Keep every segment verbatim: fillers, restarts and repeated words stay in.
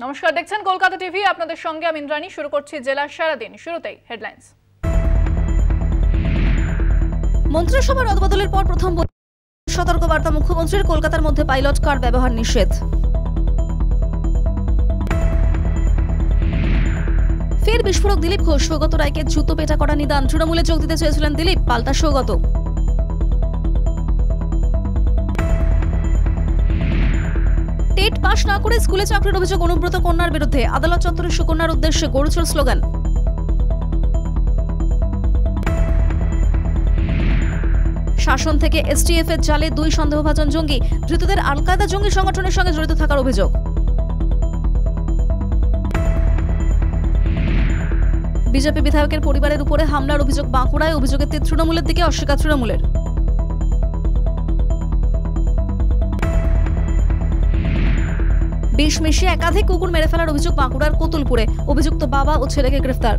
নমস্কার, দেখছেন কলকাতা টিভি। আপনাদের সঙ্গে আমি ইন্দ্রাণী। শুরু করছি জেলার সারাদিন। শুরুতেই হেডলাইন্স। মন্ত্রিসভার রদবদলের পর প্রথম সতর্কবার্তা মুখ্যমন্ত্রীর, কলকাতার মধ্যে পাইলট কার ব্যবহার নিষেধ। ফের বিস্ফোরক দিলীপ ঘোষ, সৌগত রায়কে জুতো পেটা করা নিদান। তৃণমূলে যোগ দিতে চেয়েছিলেন দিলীপ, পাল্টা সৌগত। টেট পাশ না করে স্কুলে চাকরির অভিযোগ অনুব্রত কন্যার বিরুদ্ধে। আদালত চত্বরে সুকন্যার উদ্দেশ্যে গরুচোর স্লোগান। শাসন থেকে এসটিএফ এর জালে দুই সন্দেহভাজন জঙ্গি, ধৃতদের আল কায়দা জঙ্গি সংগঠনের সঙ্গে জড়িত থাকার অভিযোগ। বিজেপি বিধায়কের পরিবারের উপরে হামলার অভিযোগ বাঁকুড়ায়, অভিযোগের তীর তৃণমূলের দিকে, অস্বীকার তৃণমূলের। বিষ মিশিয়ে একাধিক কুকুর মেরে ফেলার অভিযোগ বাঁকুড়ার কোতুলপুরে, অভিযুক্ত বাবা ও ছেলেকে গ্রেফতার।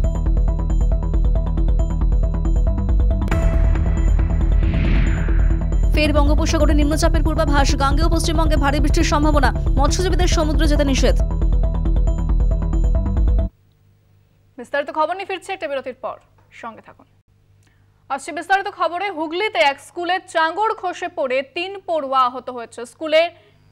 ফের বঙ্গোপসাগরে নিম্নচাপের পূর্বাভাস, গাঙ্গেয় পশ্চিমবঙ্গে ভারী বৃষ্টির সম্ভাবনা, মৎস্যজীবীদের সমুদ্রে যেতে নিষেধ। বিস্তারিত খবর নিয়ে ফিরছে একটা বিরতির পর, সঙ্গে থাকুন। আসছে বিস্তারিত খবরে। হুগলিতে এক স্কুলে চাঙ্গড় খসে পড়ে তিন পড়ুয়া আহত হয়েছে। স্কুলের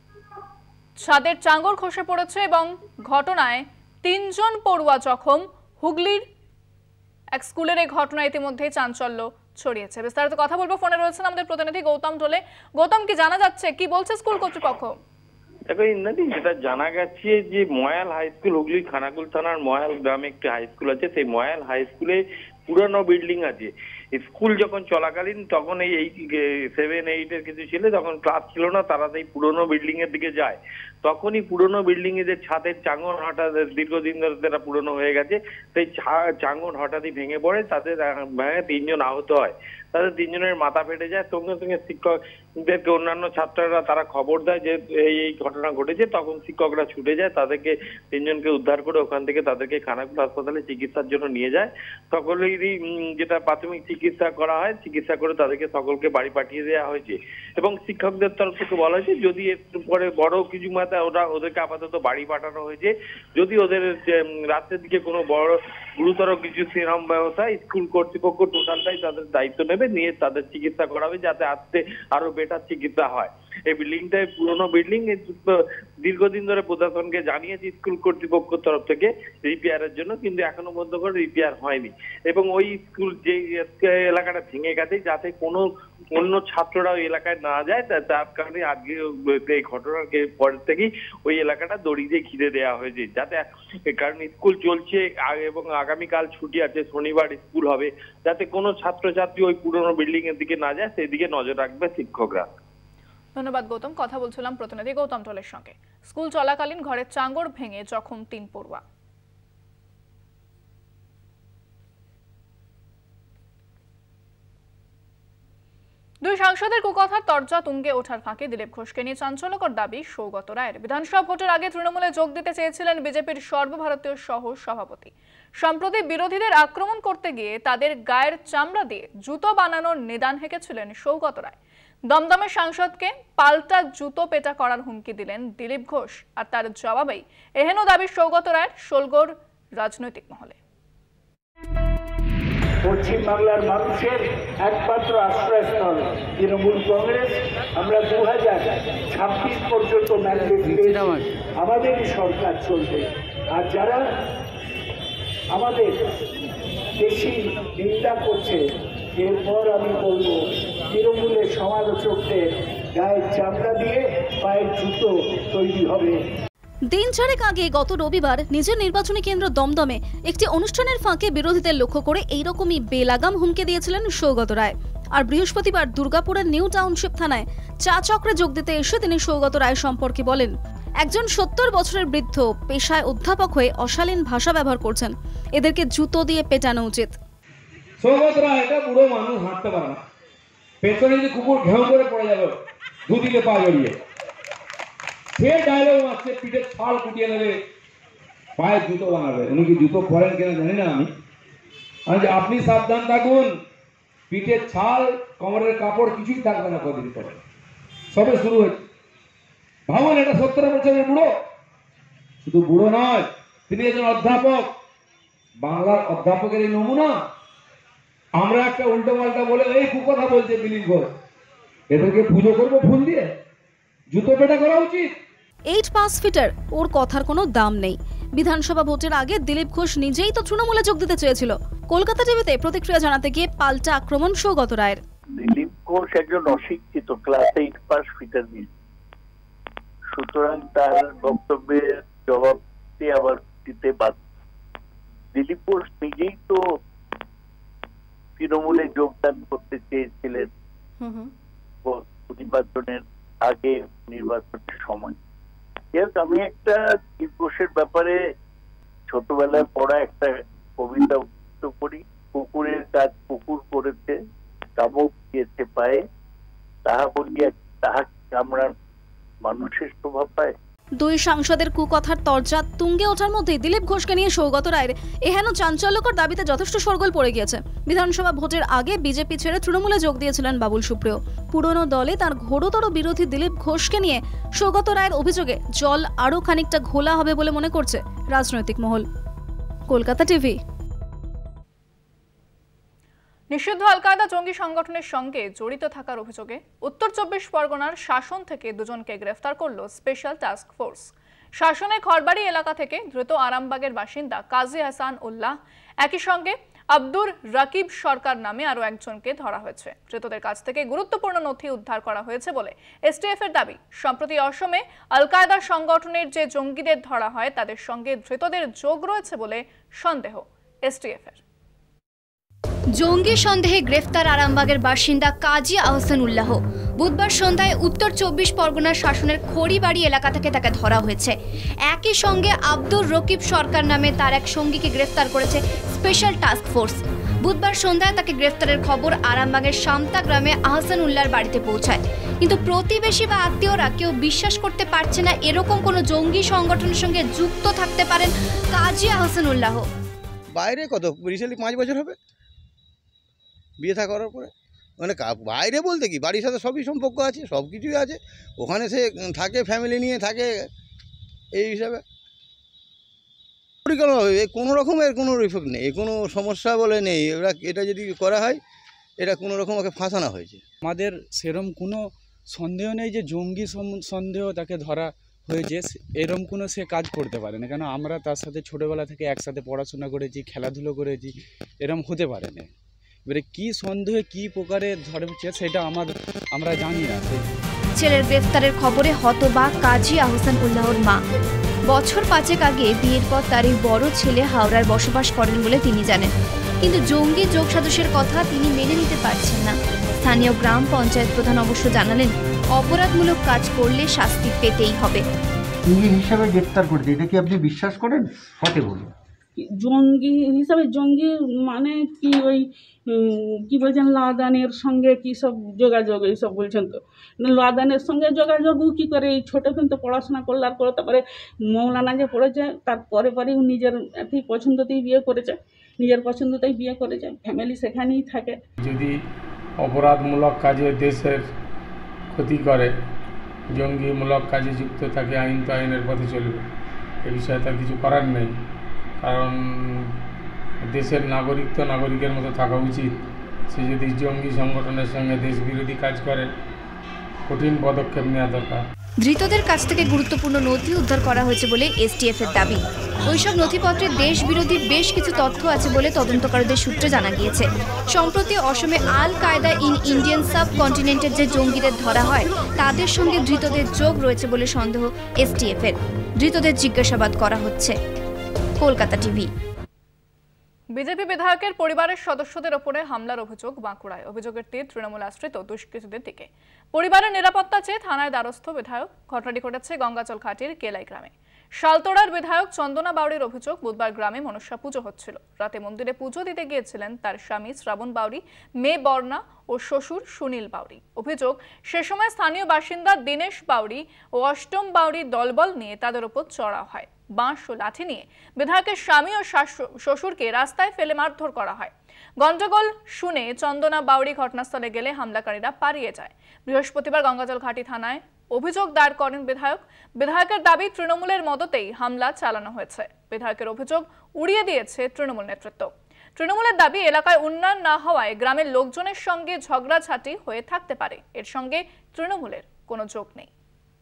ছাদের চাঙ্গড় খসে পড়েছে এবং ঘটনায় তিনজন পড়ুয়া জখম। হুগলির এক স্কুলের এই ঘটনা ইতিমধ্যে চাঞ্চল্য ছড়িয়েছে। বিস্তারিত কথা বলবো, ফোনে রয়েছেন আমাদের প্রতিনিধি গৌতম ঢোলে। গৌতম, কি জানা যাচ্ছে, কি বলছে স্কুল কর্তৃপক্ষ? দেখো ইন্দ্রাণী, যেটা জানা গেছে যে ময়াল হাই স্কুল, হুগলির খানাকুল থানার ময়াল গ্রামে একটি হাই স্কুল আছে। সেই ময়াল হাই স্কুলে পুরানো বিল্ডিং আছে। স্কুল যখন চলাকালীন তখন এই সেভেন এইট এর কিছু ছেলে যখন ক্লাস ছিল না, তারা সেই পুরোনো বিল্ডিং এর দিকে যায়। তখনই পুরোনো বিল্ডিং এ যে ছাদের চাঙন হঠাৎ দীর্ঘদিন ধরে তারা পুরোনো হয়ে গেছে, সেই চাঙন হঠাৎই ভেঙে পড়ে, তাদের ভেঙে তিনজন আহত হয়। তাদের তিনজনের মাথা ফেটে যায়। সঙ্গে সঙ্গে শিক্ষকদেরকে অন্যান্য ছাত্ররা তারা খবর দেয় যে এই এই ঘটনা ঘটেছে। তখন শিক্ষকরা ছুটে যায়, তাদেরকে তিনজনকে উদ্ধার করে ওখান থেকে তাদেরকে খানাকুল হাসপাতালে চিকিৎসার জন্য নিয়ে যায়। সকলেরই যেটা প্রাথমিক চিকিৎসা করা হয়, চিকিৎসা করে তাদেরকে সকলকে বাড়ি পাঠিয়ে দেওয়া হয়েছে। এবং শিক্ষকদের তরফ থেকে বলা হয়েছে যদি এর পরে বড় কিছু মাত্রায় ওরা ওদেরকে আপাতত বাড়ি পাঠানো হয়েছে। যদি ওদের রাত্রের দিকে কোনো বড় গুরুতর কিছু সেরকম ব্যবস্থা, স্কুল কর্তৃপক্ষ টোটালটাই তাদের দায়িত্ব নেবে, নিয়ে তাদের চিকিৎসা করাবে যাতে আসতে আরো বেটার চিকিৎসা হয়। এই বিল্ডিংটাই পুরোনো বিল্ডিং, দীর্ঘদিন ধরে প্রশাসনকে জানিয়েছে স্কুল কর্তৃপক্ষের তরফ থেকে রিপেয়ারের জন্য, কিন্তু এখনো পর্যন্ত করে রিপেয়ার হয়নি। এবং ওই স্কুল যে এলাকাটা ভেঙে গেছে, যাতে কোনো অন্য ছাত্ররা ওই এলাকায় না যায়, তার কারণে আজকে এই ঘটনার পরের থেকেই ওই এলাকাটা দড়ি দিয়ে ঘিরে দেওয়া হয়েছে, যাতে কারণ স্কুল চলছে এবং আগামীকাল ছুটি আছে, শনিবার স্কুল হবে, যাতে কোনো ছাত্রছাত্রী ওই পুরোনো বিল্ডিং এর দিকে না যায়, সেই দিকে নজর রাখবে শিক্ষকরা। ধন্যবাদ গৌতম। কথা বলছিলাম প্রতিনিধি গৌতম ঢোলের সঙ্গে। স্কুল চলাকালীন ঘরের চাঙ্গড় ভেঙে জখম তিন পড়ুয়া। দুই সাংসদের কুকথার তরজা তুঙ্গে ওঠার ফাঁকে দিলীপ ঘোষকে নিয়ে চাঞ্চল্যকর দাবি সৌগত রায়ের। বিধানসভা ভোটের আগে তৃণমূলে যোগ দিতে চেয়েছিলেন বিজেপির সর্বভারতীয় সহ সভাপতি। সম্প্রতি বিরোধীদের আক্রমণ করতে গিয়ে তাদের গায়ের চামড়া দিয়ে জুতো বানানোর নিদান হেঁকেছিলেন সৌগত রায়। দমদমের সাংসদকে পাল্টা জুতো পেটা করার হুমকি দিলেন দিলীপ ঘোষ, আর তার জবাবেই এহেন দাবি সৌগত রায়ের শোলগড় রাজনৈতিক মহলে। পশ্চিম বাংলার মানুষের একমাত্র আশ্রয়স্থল তৃণমূল কংগ্রেস। আমরা দু হাজার ছাব্বিশ পর্যন্ত আমাদেরই সরকার চলবে। আর যারা আমাদের বেশি নিন্দা করছে, এরপর আমি বলবো তৃণমূলের সমালোচকদের গায়ের চামড়া দিয়ে পায়ের জুতো তৈরি হবে। দিন চারেক আগে গত রবিবার নিজের নির্বাচনী কেন্দ্র দমদমে একটি অনুষ্ঠানের ফাঁকে বিরোধীদের লক্ষ্য করে এইরকমই বেলাগাম হুমকি দিয়েছিলেন সৌগত রায়। আর বৃহস্পতিবার দুর্গাপুরের নিউ টাউনশিপ থানায় চা চক্রে যোগ দিতে এসে তিনি সৌগত রায় সম্পর্কে বলেন, একজন সত্তর বছরের বৃদ্ধ পেশায় অধ্যাপক হয়ে অশালীন ভাষা ব্যবহার করছেন, এদেরকে জুতো দিয়ে পেটানো উচিত। সৌগত রায় এটা বুড়ো মানুষ, হাঁটতে পারে না, পেছনে যদি কুকুর ঘেউ করে পড়ে যাবে দুদিকে পা জড়িয়ে। সে ডায়লগ মারছে, পিঠের ছাল কুটিয়ে নেবে, পায়ের জুতো বানাবে। উনি কি জুতো করেন কিনা জানি না আমি। আপনি সাবধান থাকুন, পিঠের ছাল কোমরের কাপড় কিছুই থাকবে না কদিন পরে। সবে শুরু হয়েছে। ভাবুন, এটা সত্তর বছরের বুড়ো, শুধু বুড়ো নয়, তিনি একজন অধ্যাপক, বাংলার অধ্যাপকের এই নমুনা। আমরা একটা উল্টো পাল্টা বলে এই কুকথা বলছে দিলীপ ঘোষ, এদেরকে পুজো করবো ফুল দিয়ে? জুতো পেটা করা উচিত। এইট পাস ফিটার, ওর কথার কোনো দাম নেই। বিধানসভা ভোটের আগে দিলীপ ঘোষ নিজেই তো তৃণমূলে যোগ দিতে চেয়েছিল। কলকাতা টিভিতে প্রতিক্রিয়া জানাতে গিয়ে পাল্টা আক্রমণ সৌগত রায়ের। দিলীপ ঘোষ একজন অশিক্ষিত ক্লাস এইট পাস ফিটার দিন, সুতরাং তার বক্তব্যের জবাব দিয়ে আবার দিতে বাধ্য। দিলীপ ঘোষ নিজেই তো তৃণমূলে যোগদান করতে চেয়েছিলেন নির্বাচনের আগে, নির্বাচনের সময়। আমি একটা দিলীপ ঘোষের ব্যাপারে ছোটবেলায় পড়া একটা কবিতা উদ্ধৃত করি। কুকুরের কাজ কুকুর করেছে, কামড় দিয়েছে পায়ে, তাহা বলিয়া তাহা কামড়ার মানুষের স্বভাব পায়। দুই সাংসদের কুকথার তরজা তুঙ্গে ওঠার মধ্যেই দিলীপ ঘোষকে নিয়ে সৌগত রায়ের এহেন চাঞ্চল্যকর দাবিতে যথেষ্ট শোরগোল পড়ে গিয়েছে। বিধানসভা ভোটের আগে বিজেপি ছেড়ে তৃণমূলে যোগ দিয়েছিলেন বাবুল সুপ্রিয়। পুরনো দলে তার ঘোরতর বিরোধী দিলীপ ঘোষকে নিয়ে সৌগত রায়ের অভিযোগে জল আরও খানিকটা ঘোলা হবে বলে মনে করছে রাজনৈতিক মহল। কলকাতা টিভি। নিষিদ্ধ আল কায়দা জঙ্গি সংগঠনের সঙ্গে জড়িত থাকার অভিযোগে উত্তর চব্বিশ পরগনার শাসন থেকে দুজনকে গ্রেফতার করল স্পেশাল টাস্ক ফোর্স। শাসনে খড়বাড়ি এলাকা থেকে ধৃত আরামবাগের বাসিন্দা কাজী হাসান উল্লাহ, একই সঙ্গে আব্দুর রাকিব সরকার নামে আরও একজনকে ধরা হয়েছে। ধৃতদের কাছ থেকে গুরুত্বপূর্ণ নথি উদ্ধার করা হয়েছে বলে এসটিএফ এর দাবি। সম্প্রতি অসমে আল কায়দা সংগঠনের যে জঙ্গিদের ধরা হয় তাদের সঙ্গে ধৃতদের যোগ রয়েছে বলে সন্দেহ এসটিএফ এর। জঙ্গি সন্দেহে গ্রেফতার আরামবাগের বাসিন্দা কাজী আহসান উল্লাহ। বুধবার সন্ধ্যায় উত্তর চব্বিশ পরগনার শাসনের খড়িবাড়ি এলাকা থেকে তাকে ধরা হয়েছে। একই সঙ্গে আব্দুর রকিব সরকার নামে তার এক সঙ্গীকে গ্রেফতার করেছে স্পেশাল টাস্ক ফোর্স। বুধবার সন্ধ্যায় তাকে গ্রেফতারের খবর আরামবাগের শামতা গ্রামে আহসান উল্লাহর বাড়িতে পৌঁছায়। কিন্তু প্রতিবেশী বা আত্মীয়রা কেউ বিশ্বাস করতে পারছে না এরকম কোনো জঙ্গি সংগঠনের সঙ্গে যুক্ত থাকতে পারেন কাজী আহসান উল্লাহ। বাইরে কত রিসেন্টলি পাঁচ বছর হবে বিয়ে থা করার পরে, মানে বাইরে বলতে কি বাড়ির সাথে সবই সম্পর্ক আছে, সব কিছুই আছে, ওখানে সে থাকে, ফ্যামিলি নিয়ে থাকে, এই হিসাবে পরিকল্পনা হবে। কোনো রকমের কোনো রিফেক্ট নেই, কোনো সমস্যা বলে নেই। এরা এটা যদি করা হয় এটা কোনো রকম ওকে ফাঁসানো হয়েছে। আমাদের সেরম কোনো সন্দেহ নেই যে জঙ্গি সন্দেহ তাকে ধরা হয়েছে, এরম কোনো সে কাজ করতে পারে না, কেন আমরা তার সাথে ছোটোবেলা থেকে একসাথে পড়াশোনা করেছি, খেলাধুলো করেছি, এরম হতে পারে না। এবারে কি সন্দেহে কি প্রকারে ধরেছে সেটা আমার আমরা জানি না। ছেলের গ্রেফতারের খবরে হতবাক কাজী আহসান উল্লাহর মা। বছর পাঁচেক আগে বিয়ের পর তার এই বড় ছেলে হাওড়ার বসবাস করেন বলে তিনি জানেন, কিন্তু জঙ্গি যোগ সাদৃশ্যের কথা তিনি মেনে নিতে পারছেন না। স্থানীয় গ্রাম পঞ্চায়েত প্রধান অবশ্য জানালেন অপরাধমূলক কাজ করলে শাস্তি পেতেই হবে। জঙ্গি হিসাবে গ্রেফতার করেছে, এটা কি আপনি বিশ্বাস করেন? হতে বলুন। জঙ্গি হিসাবে জঙ্গি মানে কি ওই কি বলছেন লাদানের সঙ্গে কি সব যোগাযোগ এইসব বলছেন, তো লাদানের সঙ্গে যোগাযোগ কি করে? এই ছোটো কিন্তু পড়াশোনা করলার পরে তারপরে মৌলানা যে পড়েছে তারপরে পরেই নিজের এতেই পছন্দতেই বিয়ে করেছে, নিজের পছন্দতেই বিয়ে করেছে, ফ্যামিলি সেখানেই থাকে। যদি অপরাধমূলক কাজে দেশের ক্ষতি করে, জঙ্গিমূলক কাজে যুক্ত থাকে, আইন তো আইনের পথে চলবে, এ বিষয়ে তার কিছু করার নেই। কারণ দেশের নাগরিক তো নাগরিকের মতো থাকা উচিত। সে যদি জঙ্গি সংগঠনের সঙ্গে দেশ বিরোধী কাজ করে, কঠিন পদক্ষেপ নেওয়া দরকার। ধৃতদের কাছ থেকে গুরুত্বপূর্ণ নথি উদ্ধার করা হয়েছে বলে এসটিএফ এর দাবি। ওইসব নথিপত্রে দেশ বিরোধী বেশ কিছু তথ্য আছে বলে তদন্তকারীদের সূত্রে জানা গিয়েছে। সম্প্রতি অসমে আল কায়দা ইন ইন্ডিয়ান সাবকন্টিনেন্টের যে জঙ্গিদের ধরা হয় তাদের সঙ্গে ধৃতদের যোগ রয়েছে বলে সন্দেহ এসটিএফ এর। ধৃতদের জিজ্ঞাসাবাদ করা হচ্ছে। কলকাতা টিভি। বিজেপি বিধায়কের পরিবারের সদস্যদের ওপরে হামলার অভিযোগ বাঁকুড়ায়। অভিযোগের তীর তৃণমূল আশ্রিত দুষ্কৃতীদের দিকে। পরিবারের নিরাপত্তা চেয়ে থানায় দ্বারস্থ বিধায়ক। ঘটনাটি ঘটেছে গঙ্গাচল ঘাটির কেলাই গ্রামে। শালতোড়ার বিধায়ক চন্দনা বাউরির অভিযোগ, বুধবার গ্রামে মনসা পুজো হচ্ছিল। রাতে মন্দিরে পুজো দিতে গিয়েছিলেন তার স্বামী শ্রাবণ বাউরি, মেয়ে বর্ণা ও শ্বশুর সুনীল বাউরি। অভিযোগ, সে সময় স্থানীয় বাসিন্দা দীনেশ বাউরি ও অষ্টম বাউরি দলবল নিয়ে তাদের উপর চড়া হয়। বাঁশ ও লাঠি নিয়ে বিধায়কের স্বামী ও শ্বশুরকে রাস্তায় ফেলে মারধর করা হয়। গন্ডগোল শুনে চন্দনা বাউরি ঘটনাস্থলে গেলে হামলাকারীরা পালিয়ে যায়। বৃহস্পতিবার গঙ্গাজল ঘাটি থানায় অভিযোগ দায়ের করেন বিধায়ক। বিধায়কের দাবি তৃণমূলের মদতেই হামলা চালানো হয়েছে। বিধায়কের অভিযোগ উড়িয়ে দিয়েছে তৃণমূল নেতৃত্ব। তৃণমূলের দাবি এলাকায় উন্নয়ন না হওয়ায় গ্রামের লোকজনের সঙ্গে ঝগড়াঝাটি হয়ে থাকতে পারে, এর সঙ্গে তৃণমূলের কোনো যোগ নেই।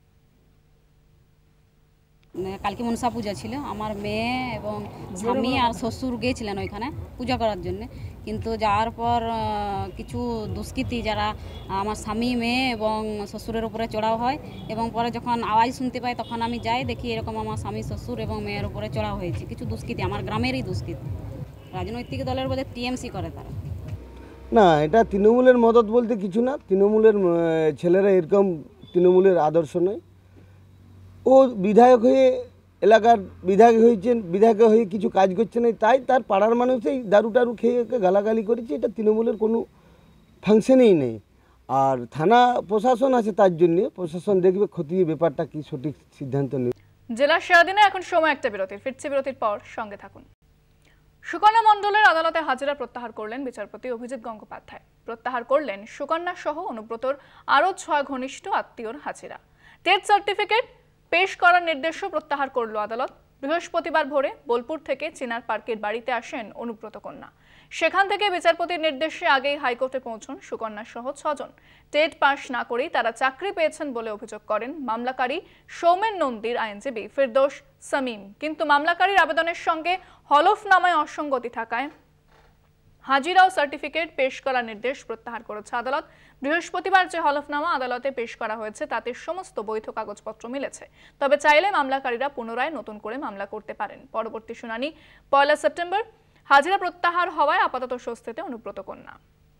কালকে মনসা পূজা ছিল, আমার মেয়ে এবং স্বামী আর শ্বশুর গিয়েছিলেন ওইখানে পূজা করার জন্য, কিন্তু যাওয়ার পর কিছু দুষ্কৃতী যারা আমার স্বামী মেয়ে এবং শ্বশুরের উপরে চড়াও হয় এবং পরে যখন আওয়াজ শুনতে পাই তখন আমি যাই, দেখি এরকম আমার স্বামী শ্বশুর এবং মেয়ের উপরে চড়াও হয়েছে। কিছু দুষ্কৃতী, আমার গ্রামেরই দুষ্কৃতী, রাজনৈতিক দলের বোধহয় টিএমসি করে তারা। না, এটা তৃণমূলের মদত বলতে কিছু না। তৃণমূলের ছেলেরা এরকম তৃণমূলের আদর্শ নয়। ও বিধায়ক হয়ে এলাকার বিধায়ক হয়েছেন, বিধায়ক হয়ে কিছু কাজ করছে না, তাই তার পাড়ার মানুষই দারু টারু খেয়ে গালাগালি করেছে। এটা তৃণমূলের কোনো ফাংশনেই নেই। আর থানা প্রশাসন আছে, তার জন্য প্রশাসন দেখবে খতিয়ে ব্যাপারটা কি সঠিক সিদ্ধান্ত নেবে। জেলা সারাদিনে এখন সময় একটা বিরতির, ফিরছে বিরতির পর, সঙ্গে থাকুন। সুকন্যা মণ্ডলের আদালতে হাজিরা প্রত্যাহার করলেন বিচারপতি অভিজিৎ গঙ্গোপাধ্যায়। প্রত্যাহার করলেন সুকন্যা সহ অনুব্রতর আরও ছয় ঘনিষ্ঠ আত্মীয়র হাজিরা। টেট সার্টিফিকেট পেশ করার নির্দেশও প্রত্যাহার করল আদালত। বৃহস্পতিবার ভোরে বোলপুর থেকে চিনার পার্কের বাড়িতে আসেন অনুব্রত কন্যা। সেখান থেকে বিচারপতির নির্দেশে আগেই হাইকোর্টে পৌঁছন সুকন্যা সহ ছজন। টেট পাশ না করেই তারা চাকরি পেয়েছেন বলে অভিযোগ করেন মামলাকারী সৌমেন নন্দীর আইনজীবী ফিরদৌস সামিম। কিন্তু মামলাকারীর আবেদনের সঙ্গে হলফনামায় অসঙ্গতি থাকায় হাজিরা ও সার্টিফিকেট পেশ করার নির্দেশ প্রত্যাহার করেছে আদালত। বৃহস্পতিবার যে হলফনামা আদালতে পেশ করা হয়েছে তাতে সমস্ত বৈধ কাগজপত্র মিলেছে, তবে চাইলে মামলাকারীরা পুনরায় নতুন করে মামলা করতে পারেন। পরবর্তী শুনানি পয়লা সেপ্টেম্বর। হাজিরা প্রত্যাহার হওয়ায় আপাতত স্বস্তিতে অনুব্রত কন্যা।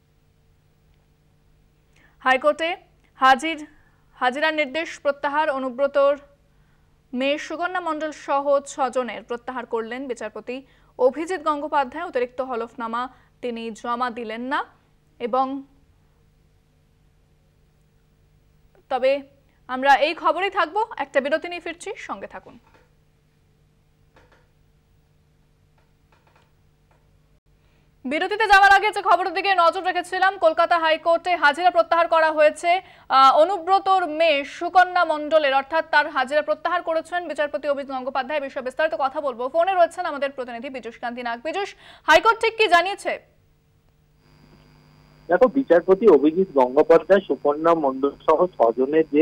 হাইকোর্টে হাজির হাজিরার নির্দেশ প্রত্যাহার অনুব্রতর মেয়ে সুকন্যা মণ্ডল সহ ছজনের প্রত্যাহার করলেন বিচারপতি অভিজিৎ গঙ্গোপাধ্যায়। অতিরিক্ত হলফনামা তিনি জমা দিলেন না। এবং তবে আমরা এই খবরেই থাকবো, একটা বিরতি নিয়ে ফিরছি, সঙ্গে থাকুন। বিরতিতে যাওয়ার আগে যে খবরের দিকে নজর রেখেছিলাম, কলকাতা হাইকোর্টে হাজিরা প্রত্যাহার করা হয়েছে অনুব্রতর মেয়ে সুকন্যা মণ্ডলের, অর্থাৎ তার হাজিরা প্রত্যাহার করেছেন বিচারপতি অভিজিৎ গঙ্গোপাধ্যায়। বিষয়ে বিস্তারিত কথা বলবো। ফোনে রয়েছেন আমাদের প্রতিনিধি পীযূষ কান্তি নাগ। পীযূষ, হাইকোর্ট ঠিক কি জানিয়েছে? দেখো, বিচারপতি অভিজিৎ গঙ্গোপাধ্যায় সুকন্যা মণ্ডল সহ ছজনের যে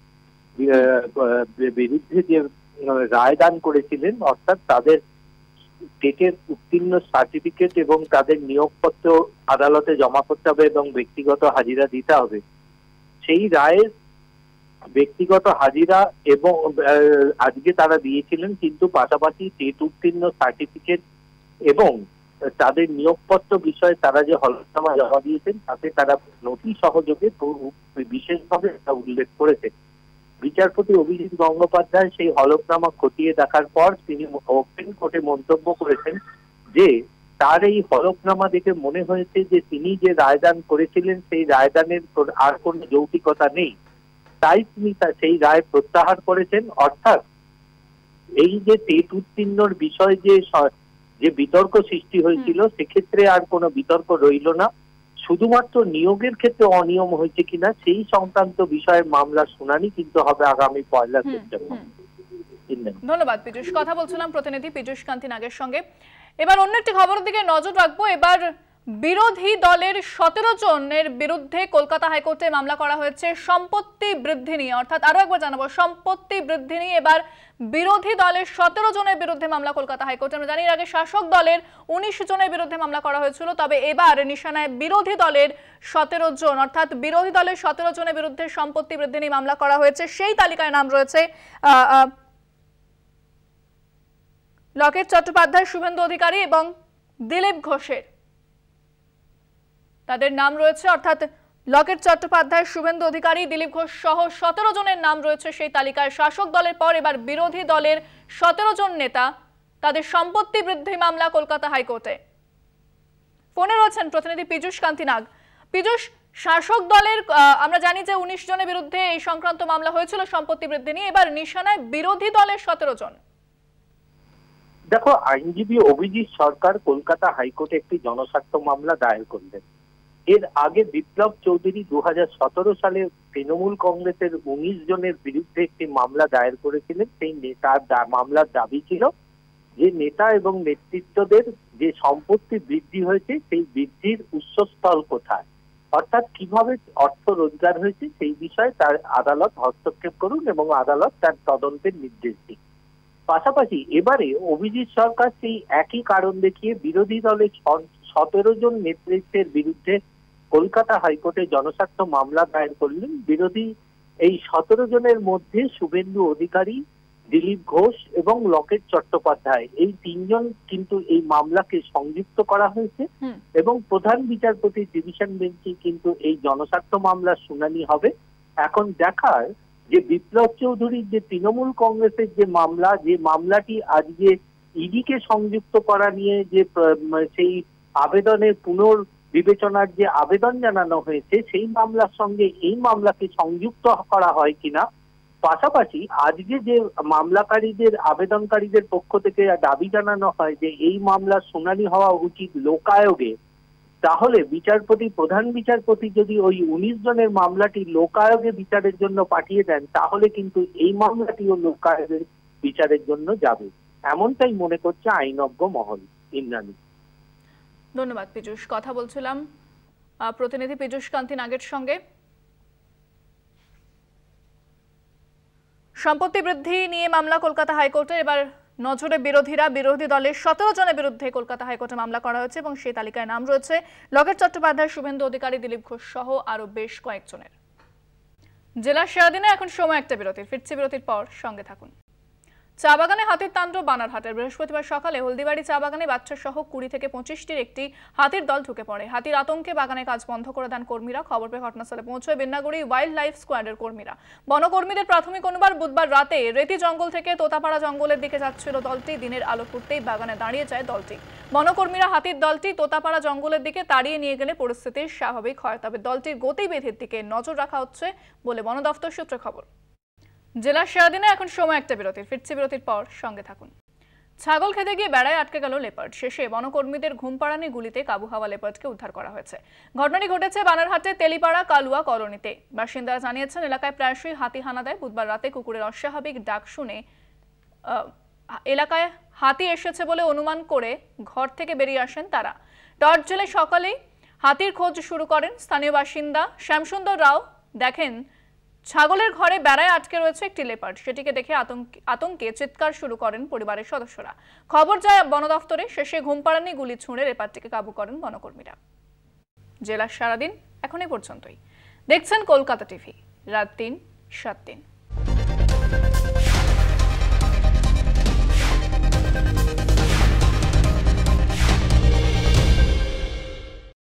বিরুদ্ধে যে রায় দান করেছিলেন, অর্থাৎ তাদের টেটের উত্তীর্ণ সার্টিফিকেট এবং তাদের নিয়োগপত্র আদালতে জমা করতে হবে এবং ব্যক্তিগত হাজিরা দিতে হবে, সেই রায়ের ব্যক্তিগত হাজিরা এবং আজকে তারা দিয়েছিলেন, কিন্তু পাশাপাশি টেট উত্তীর্ণ সার্টিফিকেট এবং তাদের নিয়োগপত্র বিষয়ে তারা যে হলফনামা জমা দিয়েছেন তাতে তারা নথি সহযোগে বিশেষভাবে উল্লেখ করেছেন। বিচারপতি অভিজিৎ গঙ্গোপাধ্যায় সেই হলফনামা খতিয়ে দেখার পর তিনি ওপেন কোর্টে মন্তব্য করেছেন যে তার এই হলফনামা দেখে মনে হয়েছে যে তিনি যে রায়দান করেছিলেন সেই রায়দানের আর কোনো যৌক্তিকতা নেই, তাই তিনি সেই রায় প্রত্যাহার করেছেন। অর্থাৎ এই যে টেট উত্তীর্ণর বিষয়ে যে যে বিতর্ক সৃষ্টি হয়েছিল সেক্ষেত্রে আর কোনো বিতর্ক রইল না। শুধুমাত্র নিয়োগের ক্ষেত্রে অনিয়ম হয়েছে কিনা সেই সংক্রান্ত বিষয়ে মামলার শুনানি কিন্তু হবে আগামী পয়লা সেপ্টেম্বর। ধন্যবাদ পীযূষ। কথা বলছিলাম প্রতিনিধি পীযূষ কান্তি নাগের সঙ্গে। এবার অন্য একটি খবরের দিকে নজর রাখবো। এবার বিরোধী দলের সতেরো জনের বিরুদ্ধে কলকাতা হাইকোর্টে মামলা করা হয়েছে সম্পত্তি বৃদ্ধি নিয়ে। অর্থাৎ আরো একবার জানাবো, সম্পত্তি বৃদ্ধি নিয়ে এবার বিরোধী দলের সতেরো জনের বিরুদ্ধে মামলা কলকাতা হাইকোর্টে। আমরা জানি এর আগে শাসক দলের উনিশ জনের বিরুদ্ধে মামলা করা হয়েছিল, তবে এবার নিশানায় বিরোধী দলের সতেরো জন, অর্থাৎ বিরোধী দলের সতেরো জনের বিরুদ্ধে সম্পত্তি বৃদ্ধি নিয়ে মামলা করা হয়েছে। সেই তালিকায় নাম রয়েছে আহ লকেট চট্টোপাধ্যায়, শুভেন্দু অধিকারী এবং দিলীপ ঘোষের, তাদের নাম রয়েছে। অর্থাৎ লকেট চট্টোপাধ্যায়, শুভেন্দু অধিকারী, দিলীপ ঘোষ সহ সতেরো জনের নাম রয়েছে সেই তালিকায়। শাসক দলের পর এবার বিরোধী দলের সতেরো জন নেতা, তাদের সম্পত্তি বৃদ্ধি মামলা কলকাতা হাইকোর্টে। ফোনে রয়েছেন প্রতিনিধি পীযূষ কান্তি নাগ। পীযূষ, শাসক দলের আমরা জানি যে উনিশ জনের বিরুদ্ধে এই সংক্রান্ত মামলা হয়েছিল সম্পত্তি বৃদ্ধি নিয়ে, এবার নিশানায় বিরোধী দলের সতেরো জন। দেখো, আইনজীবী অভিজিৎ সরকার কলকাতা হাইকোর্টে একটি জনস্বার্থ মামলা দায়ের করলেন এর আগে বিপ্লব চৌধুরী দু হাজার সতেরো সালে তৃণমূল কংগ্রেসের উনিশ জনের বিরুদ্ধে একটি মামলা দায়ের করেছিলেন। সেই নেতার মামলার দাবি ছিল যে নেতা এবং নেতৃত্বদের যে সম্পত্তি বৃদ্ধি হয়েছে সেই বৃদ্ধির উৎসস্থল কোথায়, অর্থাৎ কিভাবে অর্থ রোজগার হয়েছে সেই বিষয়ে তার আদালত হস্তক্ষেপ করুন এবং আদালত তার তদন্তের নির্দেশ দিন। পাশাপাশি এবারে অভিজিৎ সরকার সেই একই কারণ দেখিয়ে বিরোধী দলের সতেরো জন নেতৃত্বের বিরুদ্ধে কলকাতা হাইকোর্টে জনস্বার্থ মামলা দায়ের করলেন। বিরোধী এই সতেরো জনের মধ্যে শুভেন্দু অধিকারী, দিলীপ ঘোষ এবং লকেট চট্টোপাধ্যায় এই তিনজন কিন্তু এই মামলাকে সংযুক্ত করা হয়েছে এবং প্রধান বিচারপতি ডিভিশন বেঞ্চে কিন্তু এই জনস্বার্থ মামলার শুনানি হবে। এখন দেখার যে বিপ্লব চৌধুরীর যে তৃণমূল কংগ্রেসের যে মামলা, যে মামলাটি আজকে ইডিকে সংযুক্ত করা নিয়ে যে সেই আবেদনের পুনর বিবেচনার যে আবেদন জানানো হয়েছে সেই মামলার সঙ্গে এই মামলাকে সংযুক্ত করা হয় কিনা, পাশাপাশি আজকে যে মামলাকারীদের আবেদনকারীদের পক্ষ থেকে দাবি জানানো হয় যে এই মামলার শুনানি হওয়া উচিত লোকায়োগে, তাহলে বিচারপতি প্রধান বিচারপতি যদি ওই উনিশ জনের মামলাটি লোকায়োগে বিচারের জন্য পাঠিয়ে দেন তাহলে কিন্তু এই মামলাটিও লোকায়োগের বিচারের জন্য যাবে, এমনটাই মনে করছে আইনজ্ঞ মহল। ইন্দ্রাণী, ধন্যবাদ পীযূষ। কথা বলছিলাম প্রতিনিধি পীযূষ কান্তি নাগের সঙ্গে। সম্পত্তি বৃদ্ধি নিয়ে মামলা কলকাতা হাইকোর্টে, এবার নজরে বিরোধীরা। বিরোধী দলের সতেরো জনের বিরুদ্ধে কলকাতা হাইকোর্টে মামলা করা হয়েছে এবং সেই তালিকায় নাম রয়েছে লকেট চট্টোপাধ্যায়, শুভেন্দু অধিকারী, দিলীপ ঘোষ সহ আরো বেশ কয়েকজনের। জেলার সারাদিনে এখন সময় একটা বিরতির, ফিরছে বিরতির পর, সঙ্গে থাকুন। চা বাগানে হাতির তাণ্ডব বানারহাটের। বৃহস্পতিবার সকালে হলদিবাড়ি চা বাগানে বাচ্চা সহ কুড়ি থেকে পঁচিশটির একটি হাতির দল ঢুকে পড়ে। হাতির আতঙ্কে বাগানে কাজ বন্ধ করে দেন কর্মীরা। খবর পেয়ে ঘটনাস্থলে পৌঁছয় বেন্নাগুড়ি ওয়াইল্ড লাইফ স্কোয়াডের কর্মীরা। বনকর্মীদের প্রাথমিক অনুমান বুধবার রাতে রেতি জঙ্গল থেকে তোতাপাড়া জঙ্গলের দিকে যাচ্ছিল দলটি। দিনের আলো ফুটতেই বাগানে দাঁড়িয়ে যায় দলটি। বনকর্মীরা হাতির দলটি তোতাপাড়া জঙ্গলের দিকে তাড়িয়ে নিয়ে গেলে পরিস্থিতি স্বাভাবিক হয়, তবে দলটির গতিবিধির দিকে নজর রাখা হচ্ছে বলে বন দফতর সূত্রে খবর। জেলার সারাদিনে এখন সময় একটা বিরতির, ফিরছে বিরতির পর, সঙ্গে থাকুন। ছাগল খেতে গিয়ে বেড়ায় আটকে গেল লেপার্ড। শেষে বনকর্মীদের ঘুমপাড়ানি গুলিতে কাবু হওয়া লেপার্ডকে উদ্ধার করা হয়েছে। ঘটনাটি ঘটেছে বানারহাটের তেলিপাড়া কালুয়া কলোনিতে। বাসিন্দারা জানিয়েছেন এলাকায় প্রায়শই হাতি হানা দেয়। বুধবার রাতে কুকুরের অস্বাভাবিক ডাক শুনে এলাকায় হাতি এসেছে বলে অনুমান করে ঘর থেকে বেরিয়ে আসেন তারা। টর্চ জ্বেলে সকালেই হাতির খোঁজ শুরু করেন স্থানীয় বাসিন্দা শ্যামসুন্দর রাও। দেখেন ছাগলের ঘরে বেড়ায় আটকে রয়েছে একটি লেপার্ড। সেটিকে দেখে আতঙ্কে চিৎকার শুরু করেন পরিবারের সদস্যরা। খবর যায় বন দফতরে। শেষে ঘুমপাড়ানি গুলি ছুঁড়ে লেপার্ডটিকে কাবু করেন বনকর্মীরা। জেলার সারাদিন এখন এই পর্যন্তই। দেখছেন কলকাতা টিভি, রাত তিন সাত দিন।